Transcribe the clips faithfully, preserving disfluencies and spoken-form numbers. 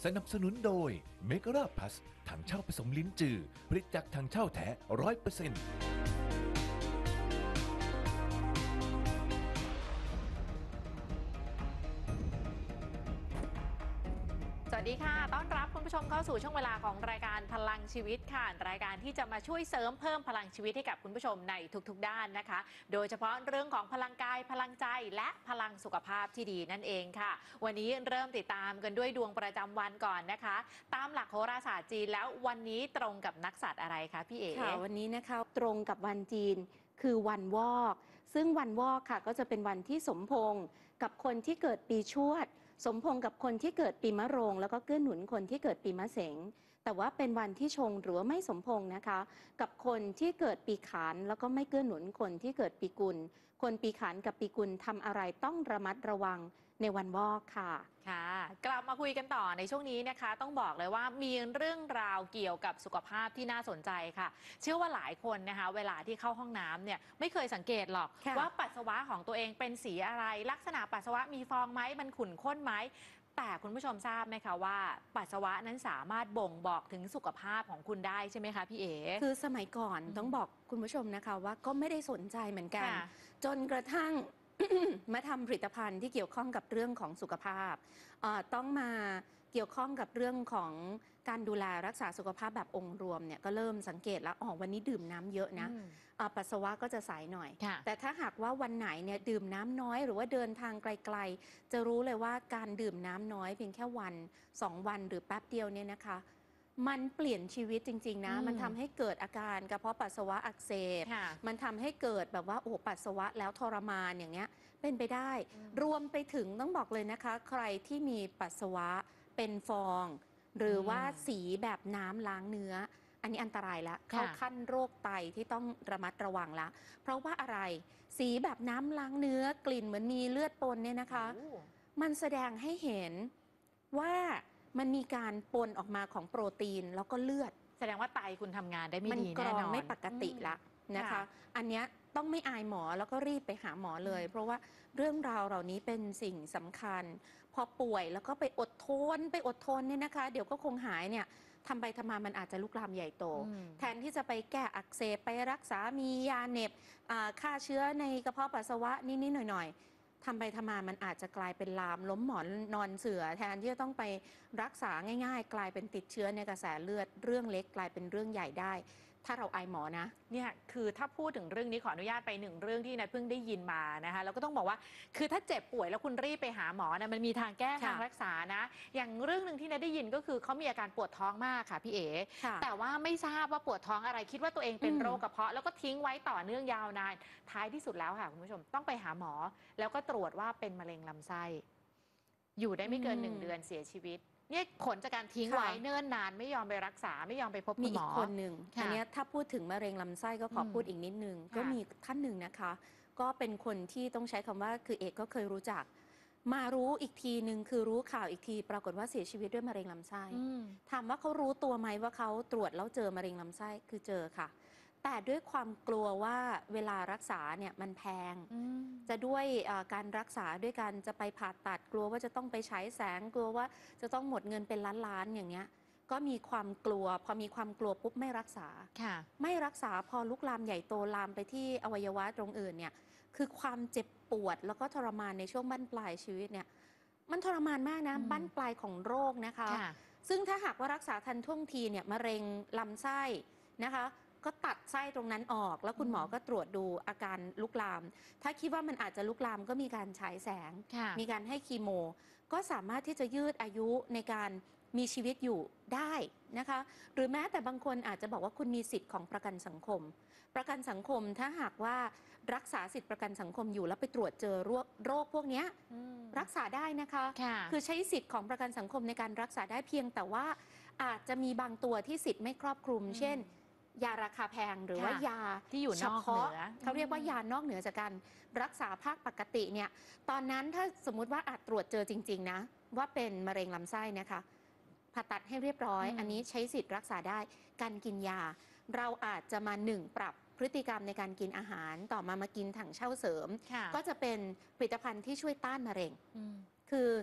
สนับสนุนโดยเมกราพลัสถังเช่าผสมลิ้นจือผลิตจากถังเช่าแท้ ร้อยเปอร์เซ็นต์สวัสดีค่ะต้อนรับคุณผู้ชมเข้าสู่ช่วงเวลาของรายการพลังชีวิตค่ะรายการที่จะมาช่วยเสริมเพิ่มพลังชีวิตให้กับคุณผู้ชมในทุกๆด้านนะคะโดยเฉพาะเรื่องของพลังกายพลังใจและพลังสุขภาพที่ดีนั่นเองค่ะวันนี้เริ่มติดตามกันด้วยดวงประจำวันก่อนนะคะตามหลักโหราศาสตร์จีนแล้ววันนี้ตรงกับนักสัตว์อะไรคะพี่เอ๋ค่ะวันนี้นะคะตรงกับวันจีนคือวันวอกซึ่งวันวอกค่ะก็จะเป็นวันที่สมพงษ์กับคนที่เกิดปีชวดสมพงษ์กับคนที่เกิดปีมะโรงแล้วก็เกื้อหนุนคนที่เกิดปีมะเสงแต่ว่าเป็นวันที่ชงหรือว่าไม่สมพงษ์นะคะกับคนที่เกิดปีขานแล้วก็ไม่เกื้อหนุนคนที่เกิดปีกุลคนปีขานกับปีกุลทำอะไรต้องระมัดระวังในวันวอกค่ะค่ะกลับมาคุยกันต่อในช่วงนี้นะคะต้องบอกเลยว่ามีเรื่องราวเกี่ยวกับสุขภาพที่น่าสนใจค่ะเชื่อว่าหลายคนนะคะเวลาที่เข้าห้องน้ำเนี่ยไม่เคยสังเกตหรอกว่าปัสสาวะของตัวเองเป็นสีอะไรลักษณะปัสสาวะมีฟองไหมมันขุ่นข้นไหมแต่คุณผู้ชมทราบไหมคะว่าปัสสาวะนั้นสามารถบ่งบอกถึงสุขภาพของคุณได้ใช่ไหมคะพี่เอ๋คือสมัยก่อนต้องบอกคุณผู้ชมนะคะว่าก็ไม่ได้สนใจเหมือนกันจนกระทั่ง มาทำผลิตภัณฑ์ที่เกี่ยวข้องกับเรื่องของสุขภาพต้องมาเกี่ยวข้องกับเรื่องของการดูแลรักษาสุขภาพแบบองค์รวมเนี่ยก็เริ่มสังเกตแล้วอ๋อวันนี้ดื่มน้ำเยอะนะปัสสาวะก็จะใสหน่อยแต่ถ้าหากว่าวันไหนเนี่ยดื่มน้ำน้อยหรือว่าเดินทางไกลๆจะรู้เลยว่าการดื่มน้ำน้อยเพียงแค่วันสองวันหรือแป๊บเดียวเนี่ยนะคะมันเปลี่ยนชีวิตจริงๆนะมันทำให้เกิดอาการกระเพาะปัสสาวะอักเสบมันทำให้เกิดแบบว่าโอ้ปัสสาวะแล้วทรมานอย่างเงี้ยเป็นไปได้รวมไปถึงต้องบอกเลยนะคะใครที่มีปัสสาวะเป็นฟองหรือว่าสีแบบน้ำล้างเนื้ออันนี้อันตรายแล้วเข้าขั้นโรคไตที่ต้องระมัดระวังละเพราะว่าอะไรสีแบบน้ำล้างเนื้อกลิ่นเหมือนมีเลือดปนเนี่ยนะคะมันแสดงให้เห็นว่ามันมีการปนออกมาของโปรตีนแล้วก็เลือดแสดงว่าไตคุณทำงานได้ไม่ดีแน่นอนมันกรองไม่ปกติละนะคะอันนี้ต้องไม่อายหมอแล้วก็รีบไปหาหมอเลยเพราะว่าเรื่องราวเหล่านี้เป็นสิ่งสำคัญพอป่วยแล้วก็ไปอดทนไปอดทนเนี่ยนะคะเดี๋ยวก็คงหายเนี่ยทำไปทำมามันอาจจะลุกลามใหญ่โตแทนที่จะไปแก้อักเสบไปรักษามียาเหน็บฆ่าเชื้อในกระเพาะปัสสาวะนิดๆหน่อยๆทำไปทำมามันอาจจะกลายเป็นลามล้มหมอนนอนเสือแทนที่จะต้องไปรักษาง่ายๆกลายเป็นติดเชื้อในกระแสเลือดเรื่องเล็กกลายเป็นเรื่องใหญ่ได้ถ้าเราอายหมอนะเนี่ยคือถ้าพูดถึงเรื่องนี้ขออนุญาตไปหนึ่งเรื่องที่นัทเพิ่งได้ยินมานะคะแล้วก็ต้องบอกว่าคือถ้าเจ็บป่วยแล้วคุณรีบไปหาหมอนะมันมีทางแก้ทางรักษานะอย่างเรื่องหนึ่งที่นัทได้ยินก็คือเขามีอาการปวดท้องมากค่ะพี่เอ๋แต่ว่าไม่ทราบว่าปวดท้องอะไรคิดว่าตัวเองเป็นโรคกระเพาะแล้วก็ทิ้งไว้ต่อเนื่องยาวนานท้ายที่สุดแล้วค่ะคุณผู้ชมต้องไปหาหมอแล้วก็ตรวจว่าเป็นมะเร็งลำไส้อยู่ได้ไม่เกินหนึ่งเดือนเสียชีวิตเนี่ยผลจากการทิ้งไว้เนิ่นนานไม่ยอมไปรักษาไม่ยอมไปพบคุณหมอมีอีกคนหนึ่งอันนี้ถ้าพูดถึงมะเร็งลำไส้ก็ขอพูดอีกนิดนึงก็มีท่านหนึ่งนะคะก็เป็นคนที่ต้องใช้คำว่าคือเอกก็เคยรู้จักมารู้อีกทีหนึ่งคือรู้ข่าวอีกทีปรากฏว่าเสียชีวิตด้วยมะเร็งลำไส้ถามว่าเขารู้ตัวไหมว่าเขาตรวจแล้วเจอมะเร็งลำไส้คือเจอค่ะแต่ด้วยความกลัวว่าเวลารักษาเนี่ยมันแพงจะด้วยการรักษาด้วยการจะไปผ่าตัดกลัวว่าจะต้องไปฉายแสงกลัวว่าจะต้องหมดเงินเป็นล้านๆอย่างเงี้ยก็มีความกลัวพอมีความกลัวปุ๊บไม่รักษาไม่รักษาพอลุกลามใหญ่โตลามไปที่อวัยวะตรงอื่นเนี่ยคือความเจ็บปวดแล้วก็ทรมานในช่วงบั้นปลายชีวิตเนี่ยมันทรมานมากนะบั้นปลายของโรคนะคะซึ่งถ้าหากว่ารักษาทันท่วงทีเนี่ยมะเร็งลำไส้นะคะก็ตัดไส้ตรงนั้นออกแล้วคุณหมอก็ตรวจดูอาการลุกลามถ้าคิดว่ามันอาจจะลุกลามก็มีการฉายแสงมีการให้คีโมก็สามารถที่จะยืดอายุในการมีชีวิตอยู่ได้นะคะหรือแม้แต่บางคนอาจจะบอกว่าคุณมีสิทธิ์ของประกันสังคมประกันสังคมถ้าหากว่ารักษาสิทธิประกันสังคมอยู่แล้วไปตรวจเจอโรคโรคพวกนี้รักษาได้นะคะคือใช้สิทธิ์ของประกันสังคมในการรักษาได้เพียงแต่ว่าอาจจะมีบางตัวที่สิทธิ์ไม่ครอบคลุมเช่นยาราคาแพงหรือว่ายาที่อยู่นอกเหนือเขาเรียกว่ายานอกเหนือจากการรักษาภาคปกติเนี่ยตอนนั้นถ้าสมมุติว่าอาจตรวจเจอจริงๆนะว่าเป็นมะเร็งลำไส้นะคะผ่าตัดให้เรียบร้อยอันนี้ใช้สิทธิ์รักษาได้การกินยาเราอาจจะมาหนึ่งปรับพฤติกรรมในการกินอาหารต่อมามากินถังเช่าเสริมก็จะเป็นผลิตภัณฑ์ที่ช่วยต้านมะเร็งคือ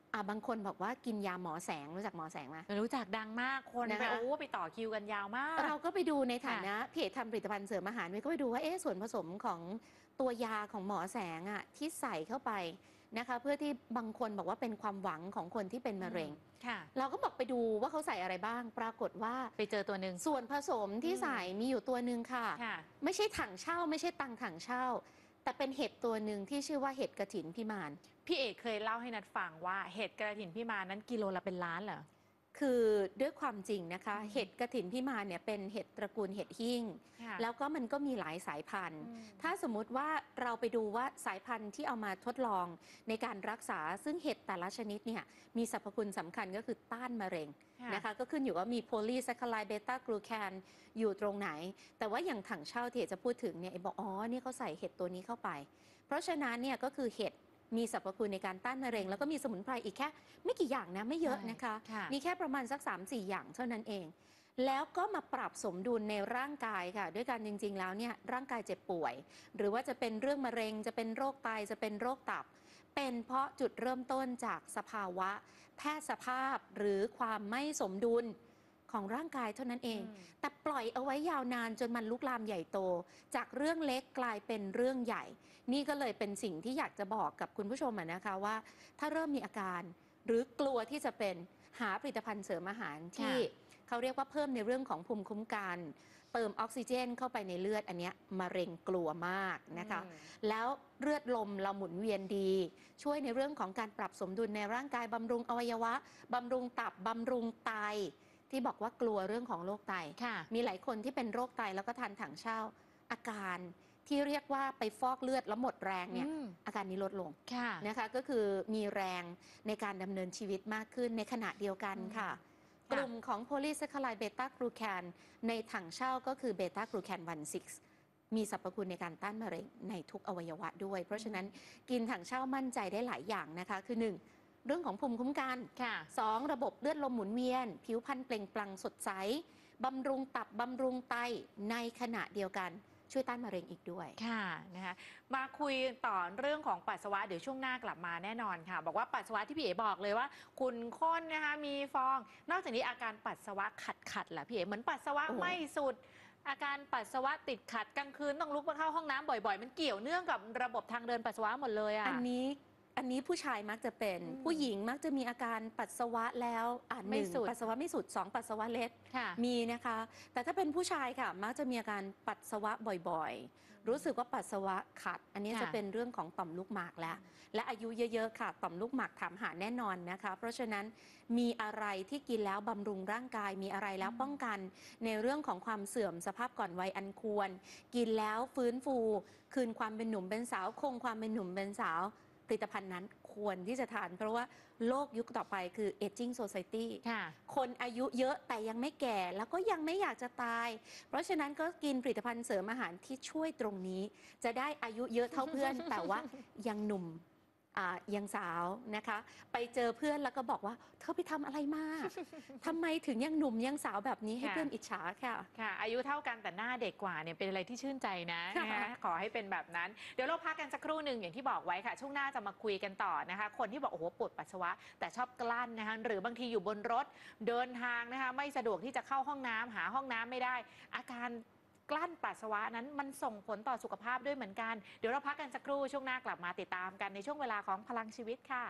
อ่ะบางคนบอกว่ากินยาหมอแสงรู้จักหมอแสงไหมรู้จักดังมากคนนะคะไปโอ้ไปต่อคิวกันยาวมากเราก็ไปดูในฐานะเพจทำผลิตภัณฑ์เสริมอาหารก็ไปดูว่าเอ๊ะส่วนผสมของตัวยาของหมอแสงอ่ะที่ใส่เข้าไปนะคะเพื่อที่บางคนบอกว่าเป็นความหวังของคนที่เป็นมะเร็งค่ะเราก็บอกไปดูว่าเขาใส่อะไรบ้าง ปรากฏว่าไปเจอตัวหนึ่งส่วนผสมที่ใส่มีอยู่ตัวหนึ่งค่ะค่ะไม่ใช่ถังเช่า ไม่ใช่ตังถังเช่า แต่เป็นเห็ดตัวหนึ่งที่ชื่อว่าเห็ดกระถินพิมานพี่เอกเคยเล่าให้นัดฟังว่าเห็ดกระถินพี่มานั้นกิโลละเป็นล้านเหรอคือด้วยความจริงนะคะอืมเห็ดกระถินพิมานเนี่ยเป็นเห็ดตระกูลเห็ดหิ้งค่ะแล้วก็มันก็มีหลายสายพันธุ์อืมถ้าสมมุติว่าเราไปดูว่าสายพันธุ์ที่เอามาทดลองในการรักษา ซึ่งเห็ดแต่ละชนิดเนี่ยมีสรรพคุณสำคัญก็คือต้านมะเร็งค่ะนะคะก็ขึ้นอยู่ว่ามีโพลีแซคคาไลด์เบต้ากลูแคนอยู่ตรงไหน แต่ว่าอย่างถังเช่าที่จะพูดถึงเนี่ยไอ้บอกอ๋อนี่เขาใส่เห็ดตัวนี้เข้าไป เพราะฉะนั้นเนี่ยก็คือเห็ดมีสรรพคุณในการต้านมะเร็ง แล้วก็มีสมุนไพรอีกแค่ไม่กี่อย่างนะไม่เยอะนะคะค่ะมีแค่ประมาณสัก สามสี่ อย่างเท่านั้นเอง แล้วก็มาปรับสมดุลในร่างกายค่ะ ด้วยการจริง ๆ แล้วเนี่ยร่างกายเจ็บป่วย หรือว่าจะเป็นเรื่องมะเร็ง จะเป็นโรคไต จะเป็นโรคตับ เป็นเพราะจุดเริ่มต้นจากสภาวะ แพทย์สภาพหรือความไม่สมดุลของร่างกายเท่านั้นเองอืมแต่ปล่อยเอาไว้ยาวนานจนมันลุกลามใหญ่โต จากเรื่องเล็กกลายเป็นเรื่องใหญ่ นี่ก็เลยเป็นสิ่งที่อยากจะบอกกับคุณผู้ชมอะนะคะว่า ถ้าเริ่มมีอาการ หรือกลัวที่จะเป็นหาผลิตภัณฑ์เสริมอาหารที่เขาเรียกว่าเพิ่มในเรื่องของภูมิคุ้มกัน เติมออกซิเจนเข้าไปในเลือดอันเนี้ยมะเร็งกลัวมากนะคะอืมแล้วเลือดลมเราหมุนเวียนดี ช่วยในเรื่องของการปรับสมดุลในร่างกายบำรุงอวัยวะบำรุงตับบำรุงไต ที่บอกว่ากลัวเรื่องของโรคไตค่ะมีหลายคนที่เป็นโรคไตแล้วก็ทานถังเช่า อาการที่เรียกว่าไปฟอกเลือดแล้วหมดแรงเนี่ยอืมอาการนี้ลดลงค่ะนะคะก็คือมีแรงในการดำเนินชีวิตมากขึ้นในขณะเดียวกันค่ะ กลุ่มของโพลีแซคคาไลด์เบต้ากลูแคนในถังเช่าก็คือเบต้ากลูแคนวันซิกซ์มีสรรพคุณในการต้านมะเร็งในทุกอวัยวะด้วย เพราะฉะนั้นกินถังเช่ามั่นใจได้หลายอย่างนะคะ คือ หนึ่ง เรื่องของภูมิคุ้มกันค่ะสอง ระบบเลือดลมหมุนเวียน ผิวพรรณเปล่งปลั่งสดใสบำรุงตับบำรุงไตในขณะเดียวกันช่วยต้านมะเร็งอีกด้วยค่ะนะคะมาคุยต่อเรื่องของปัสสาวะเดี๋ยวช่วงหน้ากลับมาแน่นอนค่ะ บอกว่าปัสสาวะที่พี่เอ๋บอกเลยว่าขุ่นข้นนะคะมีฟอง นอกจากนี้อาการปัสสาวะขัดขัดๆแหละพี่เอ๋เหมือนปัสสาวะโอ้ไม่สุด อาการปัสสาวะติดขัดกลางคืนต้องลุกมาเข้าห้องน้ำบ่อยๆ มันเกี่ยวเนื่องกับระบบทางเดินปัสสาวะหมดเลยอ่ะอันนี้อันนี้ผู้ชายมักจะเป็นอืมผู้หญิงมักจะมีอาการปัสสาวะแล้วอ่าหไม่นึ่งสุดปัสสาวะไม่สุดสองปัสสาวะเล็ดค่ะมีนะคะ แต่ถ้าเป็นผู้ชายค่ะ มักจะมีอาการปัสสาวะบ่อยๆ รู้สึกว่าปัสสาวะขัด อันนี้ค่ะจะเป็นเรื่องของต่อมลูกหมากแล้ว และอายุเยอะๆค่ะ ต่อมลูกหมากถามหาแน่นอนนะคะ เพราะฉะนั้นมีอะไรที่กินแล้วบำรุงร่างกาย มีอะไรแล้วป้องกัน ในเรื่องของความเสื่อมสภาพก่อนวัยอันควร กินแล้วฟื้นฟู คืนความเป็นหนุ่มเป็นสาว คงความเป็นหนุ่มเป็นสาว ผลิตภัณฑ์นั้นควรที่จะทาน เพราะว่าโลกยุคต่อไปคือ aging society ค่ะคนอายุเยอะแต่ยังไม่แก่แล้วก็ยังไม่อยากจะตาย เพราะฉะนั้นก็กินผลิตภัณฑ์เสริมอาหารที่ช่วยตรงนี้ จะได้อายุเยอะเท่าเพื่อน แต่ว่ายังหนุ่มอ่ายังสาวนะคะ ไปเจอเพื่อนแล้วก็บอกว่าเธอไปทำอะไรมา ทำไมถึงยังหนุ่มยังสาวแบบนี้ให้ค่ะเพื่อนอิจฉาค่ะค่ะ อายุเท่ากันแต่หน้าเด็กกว่าเนี่ยเป็นอะไรที่ชื่นใจนะค่ะนะคะขอให้เป็นแบบนั้น เดี๋ยวเราพักกันสักครู่หนึ่งอย่างที่บอกไว้ค่ะ ช่วงหน้าจะมาคุยกันต่อนะคะ คนที่บอกโอ้โหปวดปัสสาวะ แต่ชอบกลั้นนะคะหรือบางทีอยู่บนรถเดินทางนะคะไม่สะดวกที่จะเข้าห้องน้ำหาห้องน้ำไม่ได้ อาการกลั้นปัสสาวะนั้นมันส่งผลต่อสุขภาพด้วยเหมือนกัน เดี๋ยวเราพักกันสักครู่ช่วงหน้ากลับมาติดตามกันในช่วงเวลาของพลังชีวิตค่ะ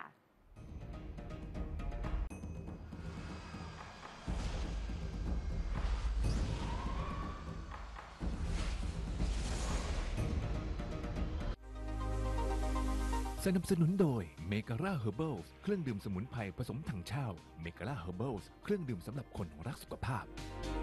สนับสนุนโดยเมก r a เฮอร์เบิลเครื่องดื่มสมุนไพรผสมถังเช่าเมก r a เฮอร์เบิลเครื่องดื่มสำหรับคนรักสุขภาพ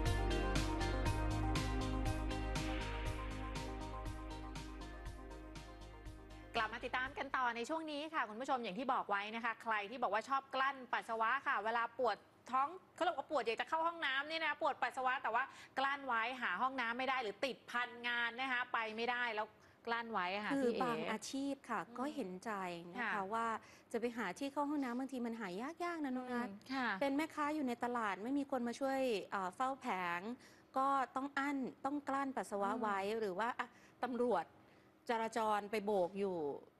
กลับมาติดตามกันต่อในช่วงนี้ค่ะคุณผู้ชมอย่างที่บอกไว้นะคะ ใครที่บอกว่าชอบกลั้นปัสสาวะค่ะ เวลาปวดท้องเขาเรียกว่าปวดอยากจะเข้าห้องน้ำนี่นะปวดปัสสาวะแต่ว่ากลั้นไว้หาห้องน้ำไม่ได้หรือติดพันงานนะคะไปไม่ได้แล้วกลั้นไว้ะค่ะคือพี่เอ๋บางอาชีพค่ะอืมก็เห็นใจนะคะค่ะว่าจะไปหาที่เข้าห้องน้ำบางทีมันหายากๆนะน้องนัทค่ะเป็นแม่ค้าอยู่ในตลาดไม่มีคนมาช่วยเอ่อเฝ้าแผง ก็ต้องอั้นต้องกลั้นปัสสาวะอืมไว้หรือว่าอ่ะตำรวจจราจรไปโบกอยู่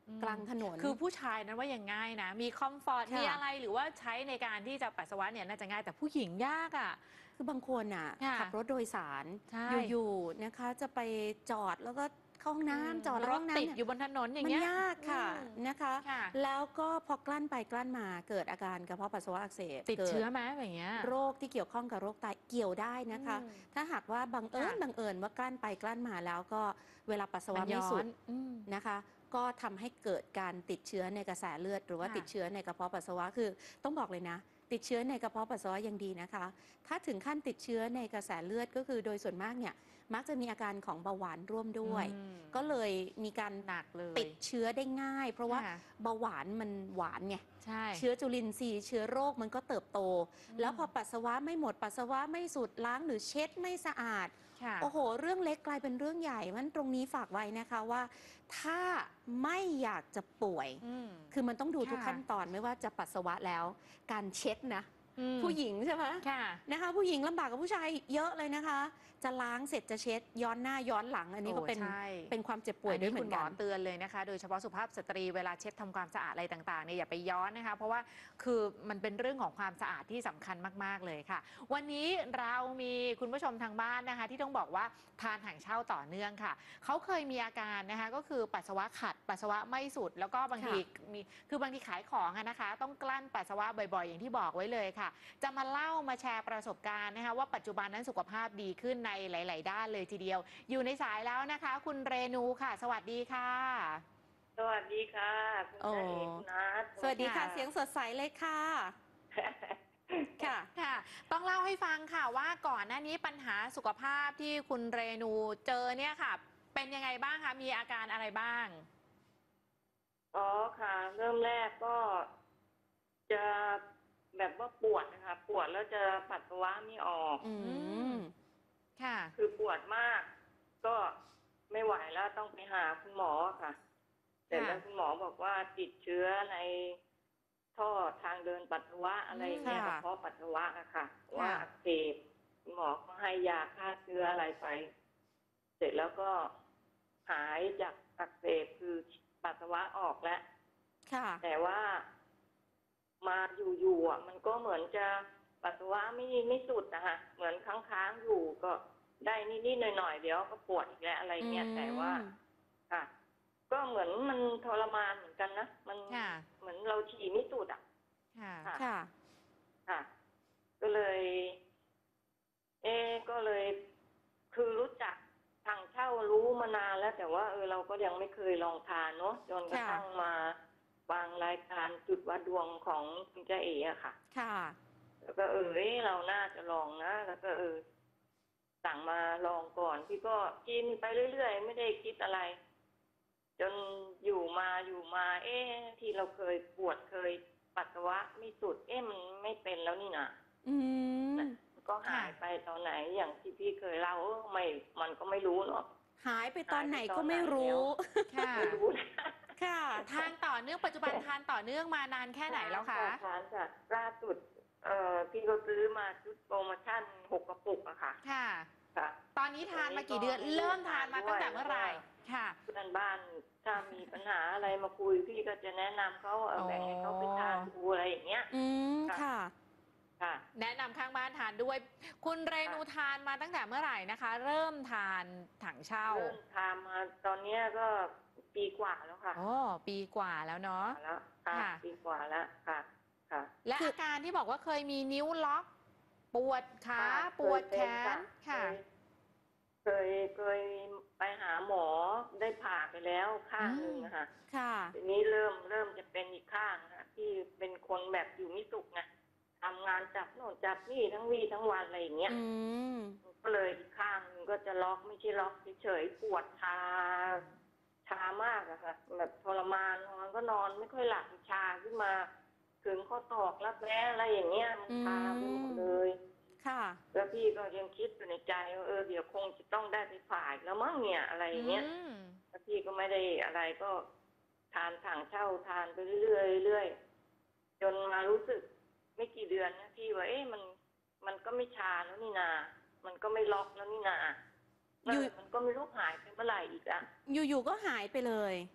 กลางถนนคือผู้ชายนั้นว่ายังง่ายนะ มีคอมฟอร์ตค่ะมีอะไรหรือว่าใช้ในการที่จะปัสสาวะเนี่ยน่าจะง่ายแต่ผู้หญิงยากอ่ะคือบางคนอ่ะค่ะขับรถโดยสารใช่อยู่ๆนะคะจะไปจอดแล้วก็เข้าห้องน้ำจอดแล้วรห้ถองน้ำติดเนี่ยอยู่บนถนนอย่างมันเงี้ยยากค่ะอืมนะคะค่ะแล้วก็พอกลั้นไปกลั้นมาเกิดอาการกระเพาะปัสสาวะอักเสบติดกิเชื้อไหมอย่างเงี้ยโรคที่เกี่ยวข้องกับโรคไตเกี่ยวได้นะคะอืมถ้าหากว่าบังเอิญค่ะบังเอิญว่ากลั้นไปกลั้นมาแล้วก็เวลาปัสสาวะมันไม่ย้อสุดนอืมนะคะ ก็ทำให้เกิดการติดเชื้อในกระแสเลือด หรือว่าค่ะติดเชื้อในกระเพาะปัสสาวะคือต้องบอกเลยนะ ติดเชื้อในกระเพาะปัสสาวะยังดีนะคะ ถ้าถึงขั้นติดเชื้อในกระแสเลือดก็คือโดยส่วนมากเนี่ยมักจะมีอาการของเบาหวานร่วมด้วยอืมก็เลยมีการหนักเลยติดเชื้อได้ง่าย เพราะว่าค่ะเบาหวานมันหวานไงใช่เชื้อจุลินทรีย์เชื้อโรคมันก็เติบโต แล้วพอปัสสาวะไม่หมดปัสสาวะไม่สุดล้างหรือเช็ดไม่สะอาดค่ะโอ้โห เรื่องเล็กกลายเป็นเรื่องใหญ่มันตรงนี้ฝากไว้นะคะว่า ถ้าไม่อยากจะป่วยอืมคือมันต้องดูทุกค่ะขั้นตอนไม่ว่าจะปัสสาวะแล้ว การเช็ดนะอืมผู้หญิงใช่ไหมค่ะนะคะ ผู้หญิงลำบากกับผู้ชายเยอะเลยนะคะ จะล้างเสร็จจะเช็ดย้อนหน้าย้อนหลัง อันนี้ก็เป็นโอ้ใช่เป็นความเจ็บป่วยด้วยเหมือนคุณหมกัอน เตือนเลยนะคะ โดยเฉพาะสุภาพสตรีเวลาเช็ดทำความสะอาดอะไรต่างๆเนี่ยอย่าไปย้อนนะคะ เพราะว่าคือมันเป็นเรื่องของความสะอาดที่สำคัญมากๆเลยค่ะ วันนี้เรามีคุณผู้ชมทางบ้านนะคะ ที่ต้องบอกว่าทานถังเช่าต่อเนื่องค่ะเขาเคยมีอาการนะคะก็คือปัสสาวะขัดปัสสาวะไม่สุด แล้วก็บางทีมีคือบางทีขายของอะนะคะ ต้องกลั้นปัสสาวะบ่อยๆ อย่างที่บอกไว้เลยค่ะ จะมาเล่ามาแชร์ประสบการณ์นะคะว่าปัจจุบันนั้นสุขภาพดีขึ้นในหลาย ๆ ด้านเลยทีเดียว อยู่ในสายแล้วนะคะ คุณเรนูค่ะ สวัสดีค่ะสวัสดีค่ะคุณโอ้จ่าเอกคุณนัทสวัสดีค่ะค่ะเสียงสดใสเลยค่ะ ค่ะค่ะ ต้องเล่าให้ฟังค่ะว่าก่อนหน้านี้ปัญหาสุขภาพที่คุณเรนูเจอเนี่ยค่ะ เป็นยังไงบ้างคะมีอาการอะไรบ้างอ๋อค่ะ เริ่มแรกก็จะแบบว่าปวดนะคะปวดแล้วจะปัสสาวะไม่ออกอืมค่ะคือปวดมาก ก็ไม่ไหวแล้วต้องไปหาคุณหมอค่ะแต่แล้วคุณหมอบอกว่าติดเชื้อในท่อทางเดินปัสสาวะอะไรอย่างเงี้ยค่ะกระเพาะปัสสาวะอะค่ะ ว่าอักเสบคุณหมอก็ให้ยาฆ่าเชื้ออะไรไป เสร็จแล้วก็หายจากอักเสบคือปัสสาวะออกแล้วค่ะแต่ว่ามาอยู่ๆอ่ะมันก็เหมือนจะปัสสาวะไม่ไม่สุดนะคะเหมือนค้างๆอยู่ก็ได้นิดๆหน่อยๆเดี๋ยวก็ปวดอีกแล้วอะไรเงี้ยอืมแต่ว่าค่ะ ก็เหมือนมันทรมานเหมือนกันนะมันค่ะเหมือนเราฉี่ไม่สุดอ่ะค่ะค่ะค่ะค่ะ ก็เลย เออก็เลย คือรู้จักทางเช่ารู้มานานแล้ว แต่ว่าเออเราก็ยังไม่เคยลองทานเนาะจนกระทั่งมาฟังรายการจุดวัดดวงของคุณเจาเอ๋อะค่ะค่ะแล้วก็เออเอ้ยเราน่าจะลองนะแล้วก็เออสั่งมาลองก่อนพี่ก็กินไปเรื่อยๆไม่ได้คิดอะไร จนอยู่มาอยู่มา เอ๊ะที่เราเคยปวดเคยปัสสาวะไม่สุด เอ๊ะมันไม่เป็นแล้วนี่นะอืมก็หายไปตอนไหนอย่างที่พี่เคยเล่าเออไม่มันก็ไม่รู้เนาะหายไปตอนไหนก็ไม่รู้ค่ะไม่รู้นะค่ะทานต่อเนื่องปัจจุบันทานต่อเนื่องมานานแค่ไหนแล้วคะทานจากล่าสุด เอ่อพี่ก็ซื้อมาชุดโปรโมชั่นหกกระปุกอะค่ะค่ะค่ะตอนนี้ทานมากี่เดือน เริ่มทานมาตั้งแต่เมื่อไหร่ ค่ะเพื่อนบ้านถ้ามีปัญหาอะไรมาคุยพี่ก็จะแนะนำเขาเอาแบ่งให้เขาไปทานดูอะไรอย่างเงี้ยอืม ค่ะค่ะแนะนำข้างบ้านทานด้วย คุณเรนูทานมาตั้งแต่เมื่อไหร่นะคะ เริ่มทานถังเช่าเริ่มทานมาตอนเนี้ยก็ปีกว่าแล้วค่ะโอ้ปีกว่าแล้วเนาะแล้วค่ะค่ะปีกว่าแล้วค่ะ ค่ะและอาการที่บอกว่าเคยมีนิ้วล็อก ปวดขาค่ะปวดแขนเคยค่ะเคยเคยไปหาหมอได้ผ่าไปแล้วข้างหนึ่งอะค่ะค่ะทีนี้เริ่มเริ่มจะเป็นอีกข้างนะที่เป็นคนแบบอยู่ไม่สุขไงทำงานจับโน่นจับนี่ทั้งวี่ทั้งวันอะไรอย่างเงี้ยอืมก็เลยอีกข้างหนึงก็จะล็อกไม่ใช่ล็อกเฉยๆปวดชาชามากอะค่ะแบบทรมานนอนก็นอนไม่ค่อยหลับชาขึ้นมา ถึงข้อตอกรับแร้อะไรอย่างเงี้ยมันชาไปหมดเลยค่ะแล้วพี่ก็ยังคิดอยู่ในใจว่าเออเดี๋ยวคงจะต้องได้ไปผ่าอีกแล้วมั้งเนี่ยอะไรอย่างเงี้ยอืมแล้วพี่ก็ไม่ได้อะไรก็ทานถังเช่าทานไปเรื่อยๆเรื่อยๆจนมารู้สึกไม่กี่เดือนนะพี่ว่าเอ๊ะมันมันก็ไม่ชาแล้วนี่นา มันก็ไม่ล็อกแล้วนี่นาอยู่มันก็ไม่รู้หายไปเมื่อไหร่อีกอะอยู่ๆก็หายไปเลย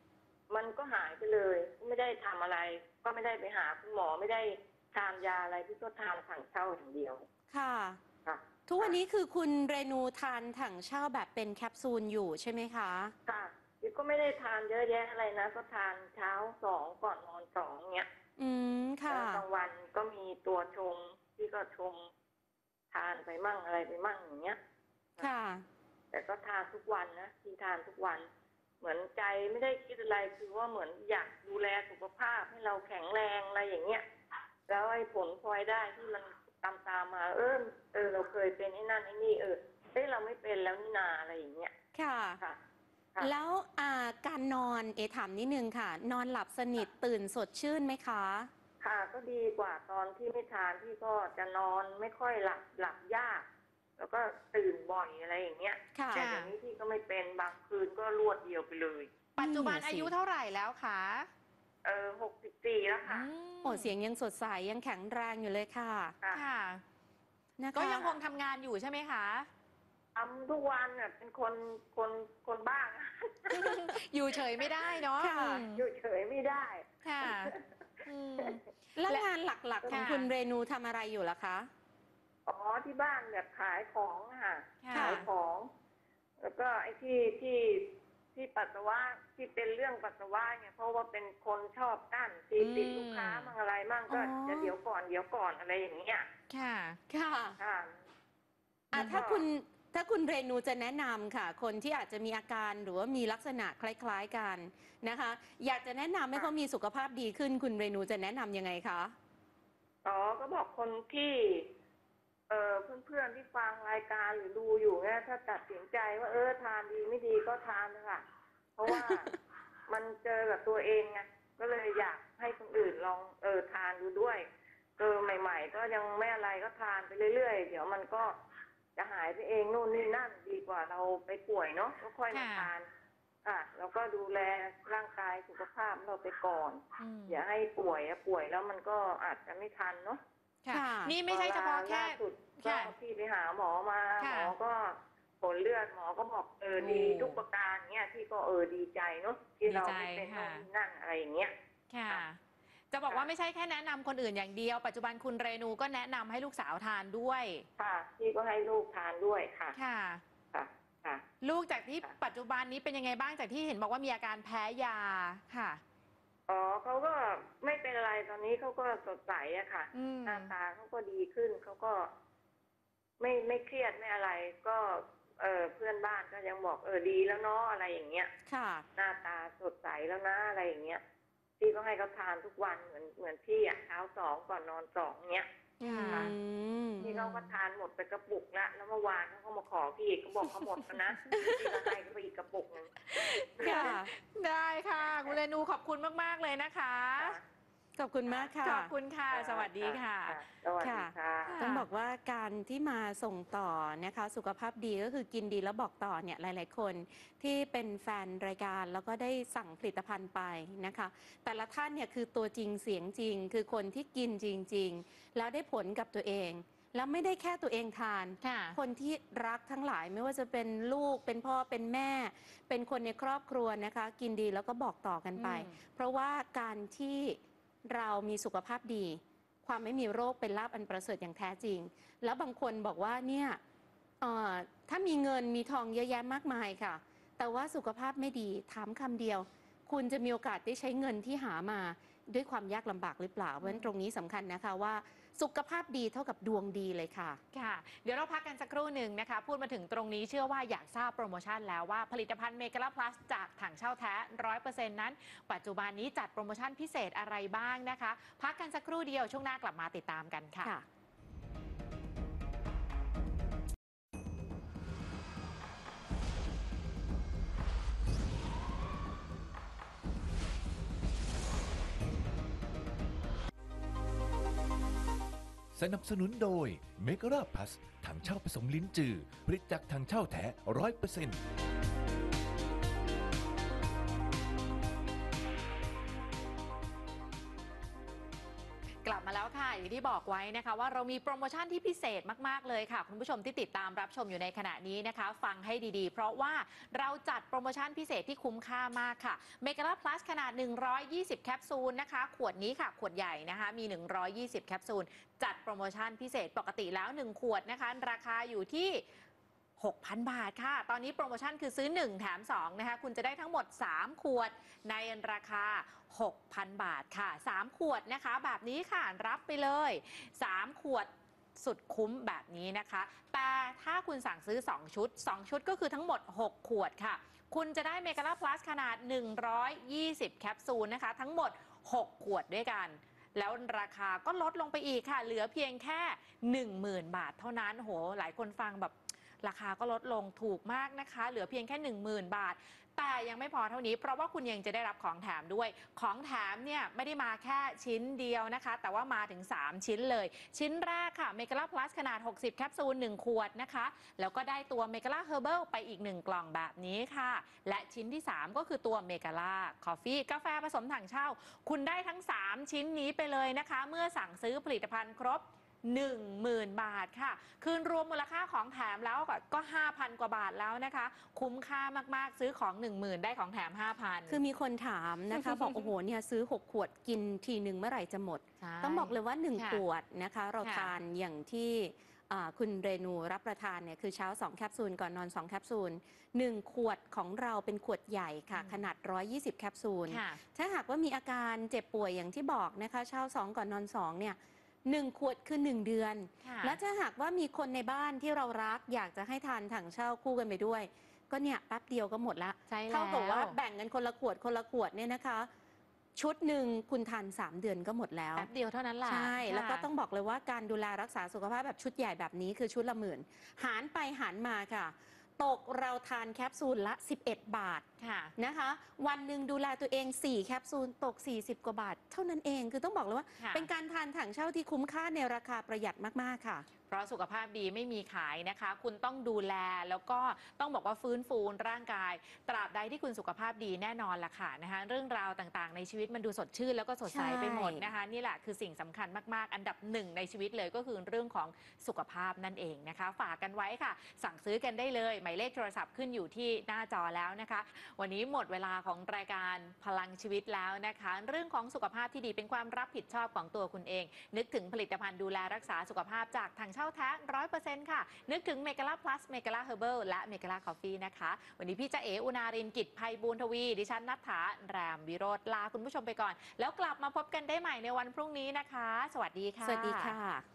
มันก็หายไปเลยไม่ได้ทำอะไร ก็ไม่ได้ไปหาคุณหมอไม่ได้ทานยาอะไรพี่ก็ทานถังเช่าอย่างเดียวค่ะค่ะทุกวันนี้คือคุณเรนูทานถังเช่าแบบเป็นแคปซูลอยู่ใช่ไหมคะค่ะพี่ก็ไม่ได้ทานเยอะแยะอะไรนะก็ทานเช้าสองก่อนนอนสองเงี้ยอืมค่ะกลางวันก็มีตัวชงพี่ก็ชงทานไปมั่งอะไรไปมั่งอย่างเงี้ยค่ะแต่ก็ทานทุกวันนะพี่ทานทุกวันเหมือนใจไม่ได้คิดอะไรคือว่าเหมือนอยากดูแลสุขภาพให้เราแข็งแรงอะไรอย่างเงี้ยแล้วไอ้ผลพลอยได้ที่มันตามตามมาเออเออเราเคยเป็นไอ้นั่นไอ้นี่เออเฮ้ยเราไม่เป็นแล้วนี่นาอะไรอย่างเงี้ยค่ะค่ะแล้วการนอนเอถามนิดนึงค่ะนอนหลับสนิทตื่นสดชื่นไหมคะค่ะก็ดีกว่าตอนที่ไม่ทานที่ก็จะนอนไม่ค่อยหลับหลับยากแล้วก็ตื่นบ่อยอะไรอย่างเงี้ยแต่เดี๋ยวนี้พี่ก็ไม่เป็นบางคืนก็รวดเดียวไปเลยปัจจุบันอายุเท่าไหร่แล้วคะเออหกสิบสี่แล้วค่ะโอ้เสียงยังสดใสยังแข็งแรงอยู่เลยค่ะค่ะก็ยังคงทำงานอยู่ใช่ไหมคะทำทุกวันเนี่ยเป็นคนคนคนบ้าอยู่เฉยไม่ได้เนาะอยู่เฉยไม่ได้ค่ะแล้วงานหลักๆของคุณเรนูทำอะไรอยู่ล่ะคะอ๋อที่บ้านแบบขายของค่ะขายของแล้วก็ไอ้ที่ที่ที่ปัสสาวะที่เป็นเรื่องปัสสาวะเนี่ยเพราะว่าเป็นคนชอบกั้นตีติดลูกค้ามั่งอะไรมั่งก็จะเดี๋ยวก่อนเดี๋ยวก่อนอะไรอย่างเงี้ยค่ะค่ะค่ะถ้าคุณถ้าคุณเรนูจะแนะนำค่ะคนที่อาจจะมีอาการหรือว่ามีลักษณะคล้ายๆกันนะคะอยากจะแนะนำให้เขามีสุขภาพดีขึ้นคุณเรนูจะแนะนํำยังไงคะอ๋อก็บอกคนที่เออเพื่อนๆที่ฟังรายการหรือดูอยู่เนี่ยถ้าตัดสินใจว่าเออทานดีไม่ดีก็ทานเลยค่ะเพราะว่ามันเจอกับตัวเองไงก็เลยอยากให้คนอื่นลองเออทานดูด้วยเออใหม่ๆก็ยังไม่อะไรก็ทานไปเรื่อยๆเดี๋ยวมันก็จะหายไปเองนู่นนี่นั่นดีกว่าเราไปป่วยเนาะก็ค่อยมาทานอ่ะแล้วก็ดูแลร่างกายสุขภาพเราไปก่อนอย่าให้ป่วยอะป่วยแล้วมันก็อาจจะไม่ทันเนาะค่ะนี่ไม่ใช่เฉพาะแค่สุดก็พี่ไปหาหมอมาหมอก็ผลเลือดหมอก็บอกเออดีทุกประการเนี้ยพี่ก็เออดีใจเนาะที่เราไม่เป็นโน่นนั่นอะไรอย่างเงี้ยค่ะจะบอกว่าไม่ใช่แค่แนะนำคนอื่นอย่างเดียวปัจจุบันคุณเรนูก็แนะนำให้ลูกสาวทานด้วยค่ะพี่ก็ให้ลูกทานด้วยค่ะค่ะค่ะค่ะลูกจากที่ปัจจุบันนี้เป็นยังไงบ้างจากที่เห็นบอกว่ามีอาการแพ้ยาค่ะอ๋อเขาก็ไม่เป็นอะไรตอนนี้เขาก็สดใสอะค่ะหน้าตาเขาก็ดีขึ้นเขาก็ไม่ไม่เครียดไม่อะไรก็เออเพื่อนบ้านก็ยังบอกเออดีแล้วเนาะอะไรอย่างเงี้ยค่ะหน้าตาสดใสแล้วนะอะไรอย่างเงี้ยพี่ก็ให้เขาทานทุกวันเหมือนเหมือนพี่อ่ะเช้าสองก่อนนอนสองเงี้ยพี่เขาก็ทานหมดไปกระปุกละแล้วเมื่อวานเขาก็มาขอพี่เขาบอกเขาหมดแล้วนะพี่ก็ให้เขาไปอีกกระปุกนึงค่ะได้ค่ะคุณเรนูขอบคุณมากๆเลยนะคะขอบคุณมากค่ะขอบคุณค่ะสวัสดีค่ะสวัสดีค่ะต้องบอกว่าการที่มาส่งต่อนะคะสุขภาพดีก็คือกินดีแล้วบอกต่อเนี่ยหลายๆคนที่เป็นแฟนรายการแล้วก็ได้สั่งผลิตภัณฑ์ไปนะคะแต่ละท่านเนี่ยคือตัวจริงเสียงจริงคือคนที่กินจริงๆแล้วได้ผลกับตัวเองแล้วไม่ได้แค่ตัวเองทานคนที่รักทั้งหลายไม่ว่าจะเป็นลูกเป็นพ่อเป็นแม่เป็นคนในครอบครัวนะคะกินดีแล้วก็บอกต่อกันไปเพราะว่าการที่เรามีสุขภาพดีความไม่มีโรคเป็นลาภอันประเสริฐอย่างแท้จริงแล้วบางคนบอกว่าเนี่ยถ้ามีเงินมีทองเยอะแยะมากมายค่ะแต่ว่าสุขภาพไม่ดีถามคำเดียวคุณจะมีโอกาสได้ใช้เงินที่หามาด้วยความยากลำบากหรือเปล่าเพราะฉะนั้นตรงนี้สำคัญนะคะว่าสุขภาพดีเท่ากับดวงดีเลยค่ะค่ะเดี๋ยวเราพักกันสักครู่หนึ่งนะคะพูดมาถึงตรงนี้เชื่อว่าอยากทราบโปรโมชั่นแล้วว่าผลิตภัณฑ์เมกะลาพลัสจากถังเช่าแท้ ร้อยเปอร์เซ็นต์ นั้นปัจจุบันนี้จัดโปรโมชั่นพิเศษอะไรบ้างนะคะพักกันสักครู่เดียวช่วงหน้ากลับมาติดตามกันค่ะสนับสนุนโดยเมกะลาพลัสถังเช่าผสมลิ้นจือผลิตจากถังเช่าแท้ ร้อยเปอร์เซ็นต์กลับมาแล้วค่ะอย่างที่บอกไว้นะคะว่าเรามีโปรโมชั่นที่พิเศษมากๆเลยค่ะคุณผู้ชมที่ติดตามรับชมอยู่ในขณะนี้นะคะฟังให้ดีๆเพราะว่าเราจัดโปรโมชั่นพิเศษที่คุ้มค่ามากค่ะเมกะลาพลัสขนาดหนึ่งร้อยยี่สิบแคปซูลนะคะขวดนี้ค่ะขวดใหญ่นะคะมีหนึ่งร้อยยี่สิบแคปซูลจัดโปรโมชั่นพิเศษปกติแล้วหนึ่งขวดนะคะราคาอยู่ที่หกพัน บาทค่ะตอนนี้โปรโมชั่นคือซื้อหนึ่งแถมสองนะคะคุณจะได้ทั้งหมดสามขวดในราคาหกพัน บาทค่ะสามขวดนะคะแบบนี้ค่ะรับไปเลยสามขวดสุดคุ้มแบบนี้นะคะแต่ถ้าคุณสั่งซื้อสองชุดสองชุดก็คือทั้งหมดหกขวดค่ะคุณจะได้เมกะลาพลัสขนาดหนึ่งร้อยยี่สิบแคปซูลนะคะทั้งหมดหกขวดด้วยกันแล้วราคาก็ลดลงไปอีกค่ะเหลือเพียงแค่ หนึ่งหมื่น บาทเท่านั้นโหหลายคนฟังแบบราคาก็ลดลงถูกมากนะคะเหลือเพียงแค่ หนึ่งหมื่น บาทแต่ยังไม่พอเท่านี้เพราะว่าคุณยังจะได้รับของแถมด้วยของแถมเนี่ยไม่ได้มาแค่ชิ้นเดียวนะคะแต่ว่ามาถึงสามชิ้นเลยชิ้นแรกค่ะเมกะลาพลัสขนาดหกสิบแคปซูลหนึ่งขวดนะคะแล้วก็ได้ตัวเมกะลาเฮอร์เบิลไปอีกหนึ่งกล่องแบบนี้ค่ะและชิ้นที่สามก็คือตัวเมกะลาคอฟฟี่กาแฟผสมถังเช่าคุณได้ทั้งสามชิ้นนี้ไปเลยนะคะเมื่อสั่งซื้อผลิตภัณฑ์ครบหนึ่งหมื่น บาทค่ะคืนรวมมูลค่าของแถมแล้วก็ ห้าพัน กว่าบาทแล้วนะคะคุ้มค่ามากๆซื้อของ หนึ่งหมื่น ได้ของแถม ห้าพันคือมีคนถามนะคะ บอกโอ้โหเนี่ยซื้อหกขวดกินทีหนึ่งเมื่อไหร่จะหมดต้องบอกเลยว่าหนึ่งขวดนะคะเราทานอย่างที่คุณเรนูรับประทานเนี่ยคือเช้าสองแคปซูลก่อนนอนสองแคปซูลหนึ่งขวดของเราเป็นขวดใหญ่ค่ะขนาดหนึ่งร้อยยี่สิบแคปซูลถ้าหากว่ามีอาการเจ็บป่วยอย่างที่บอกนะคะเช้าสองก่อนนอนสองเนี่ยหนึ่งขวดคือหนึ่งเดือนและถ้าหากว่ามีคนในบ้านที่เรารักอยากจะให้ทานถังเช่าคู่กันไปด้วยก็เนี่ยแป๊บเดียวก็หมดละเท่ากับว่าแบ่งกันคนละขวดคนละขวดเนี่ยนะคะชุดหนึ่งคุณทานสามเดือนก็หมดแล้วแป๊บเดียวเท่านั้นแหละใช่แล้วก็ต้องบอกเลยว่าการดูแลรักษาสุขภาพแบบชุดใหญ่แบบนี้คือชุดละหมื่นหารไปหารมาค่ะตกเราทานแคปซูลละสิบเอ็ดบาทนะคะวันหนึ่งดูแลตัวเองสี่แคปซูลตกสี่สิบกว่าบาทเท่านั้นเองคือต้องบอกเลยว่าเป็นการทานถังเช่าที่คุ้มค่าในราคาประหยัดมากๆค่ะเพราะสุขภาพดีไม่มีขายนะคะคุณต้องดูแลแล้วก็ต้องบอกว่าฟื้นฟูร่างกายตราบใดที่คุณสุขภาพดีแน่นอนล่ะค่ะนะคะเรื่องราวต่างๆในชีวิตมันดูสดชื่นแล้วก็สดใสไปหมดนะคะนี่แหละคือสิ่งสำคัญมากๆอันดับหนึ่งในชีวิตเลยก็คือเรื่องของสุขภาพนั่นเองนะคะฝากกันไว้ค่ะสั่งซื้อกันได้เลยหมายเลขโทรศัพท์ขึ้นอยู่ที่หน้าจอแล้วนะคะวันนี้หมดเวลาของรายการพลังชีวิตแล้วนะคะเรื่องของสุขภาพที่ดีเป็นความรับผิดชอบของตัวคุณเองนึกถึงผลิตภัณฑ์ดูแลรักษาสุขภาพจากทางเช่าแท้ ร้อยเปอร์เซ็นต์ ค่ะนึกถึงเมกะลาพลัสเมกะลาเฮอร์เบิลและเมกะลาคอฟฟี่นะคะวันนี้พี่จ๊ะเอ๋อุณารินกิจไพบูลย์ทวีดิฉันณัฐฐาแรมวิโรจน์ลาคุณผู้ชมไปก่อนแล้วกลับมาพบกันได้ใหม่ในวันพรุ่งนี้นะคะสวัสดีค่ะสวัสดีค่ะ